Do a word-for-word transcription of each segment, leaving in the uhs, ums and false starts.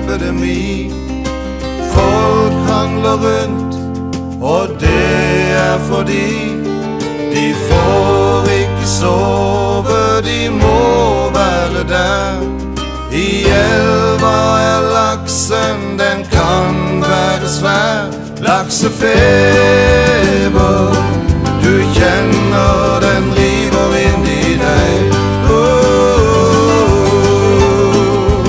epidemi. Folk hangler rundt, og det er fordi de får ikke sove, de må være der. I elva er laksen, den kan være svær. Laksefeber, du kjenner den river inn i deg. Oh,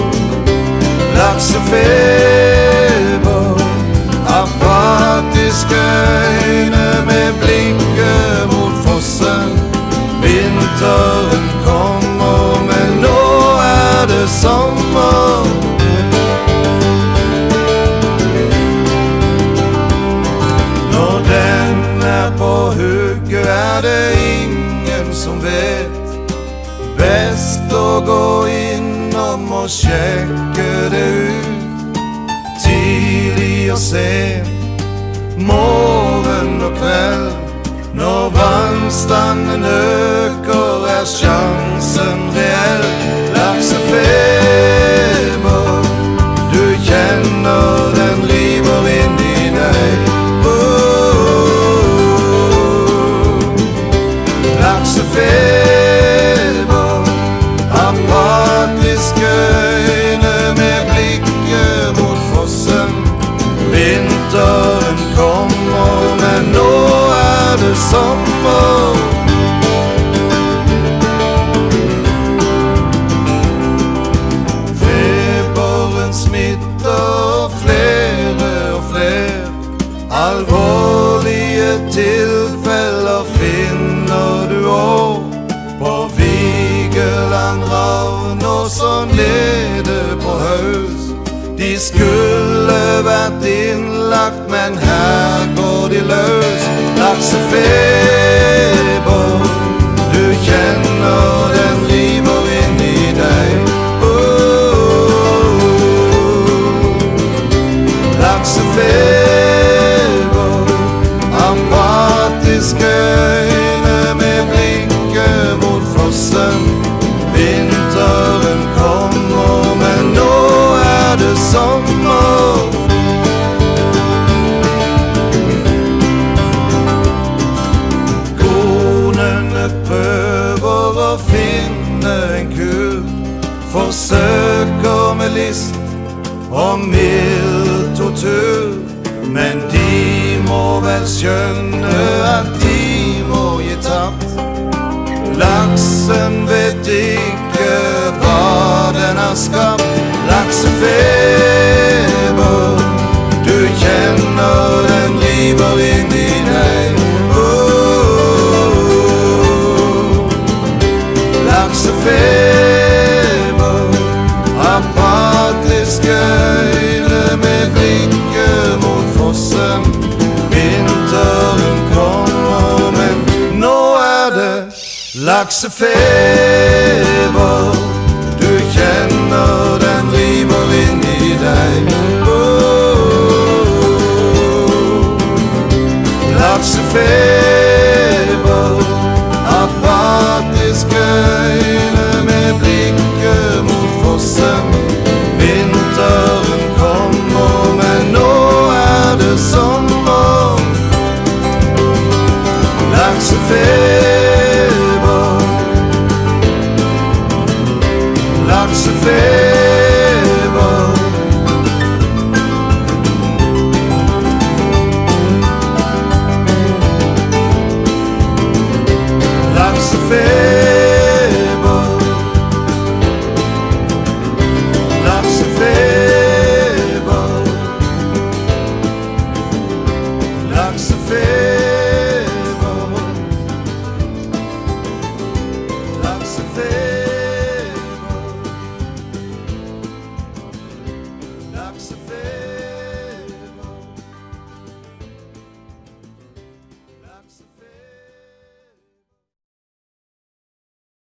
laksefeber, apatiske øyne med blikket mot fossen. Vinteren kommer, men nå er det sommer. Når den er på hugget, er det ingen som vet. Best å gå innom og sjekke det ut. Tidlig og sent, morgen og kveld. Når vannstanden øker, er sjansen reell. Laksefeber, du kjenner den river inn i deg. Oh, laksefeber, apatiske øyne med blikket mot fossen. Vinteren kommer, men nå er det sommer. Feberen smitter flere og flere. Alvorlige tilfeller finner du også på Vigeland, Ravnås og nede på Haus. De skulle vært innlagt, men her går de løs. Laksefeber, du kjenner den river inn i deg. Oh, laksefeber, apatiske øyne med blikket mot fossen. Vinteren kommer, men nå er det sommer. Konene prøver å finne en kur, forsøker med list og mild tortur. Men de må vel skjønne at de må gi tapt. Laksen vet ikke hva den har skapt. Laksefeber, du kjenner den river inn i deg. Oh, laksefeber, apatiske øyne med blikket mot fossen. Vinteren kommer, men nå er det laksefeber.